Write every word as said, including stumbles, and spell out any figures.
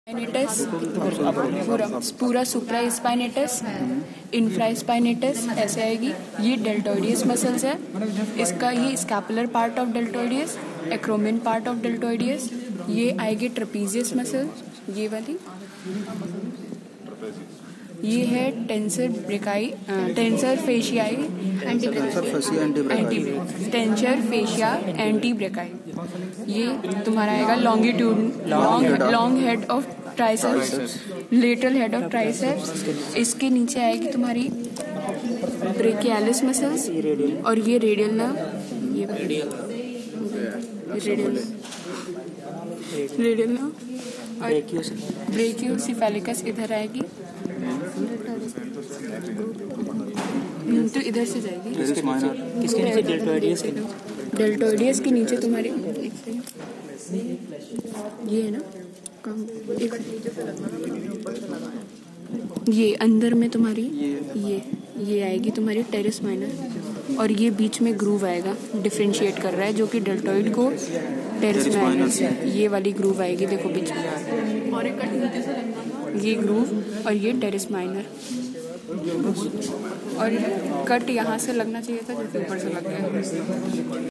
Spinatus पूरा पूरा सुप्रा spinatus, infra spinatus ऐसे आएगी। ये डेल्टोइडियस मसल्स है। इसका ये scapular part of deltoideus, acromion part of deltoideus. ये आएगी ट्रेपीजियस मसल, ये वाली। ये है tensor brachii, tensor fasciae, tensor fascia antebrachii. ये तुम्हारा आएगा longitude, long long head of triceps, lateral head of triceps. इसके नीचे आएगी तुम्हारी ब्रेकियालिस मसल्स, और ये रेडियल नर्व, ये रेडियल रेडियल नर्व, और ब्रेकियोसेफेलिकस इधर आएगी, तो इधर से जाएगी। किसके नीचे? डेल्टोइडियस के नीचे। डेल्टोइडियस के नीचे तुम्हारे ये है ना, ये अंदर में तुम्हारी ये ये आएगी तुम्हारी टेरेस माइनर, और ये बीच में ग्रूव आएगा, डिफरेंशिएट कर रहा है जो कि डेल्टोइड को टेरेस माइनर से। ये वाली ग्रूव आएगी, देखो बीच में, और ये ग्रूव और ये टेरेस माइनर, और कट यहाँ से लगना चाहिए था जैसे ऊपर से लग गया।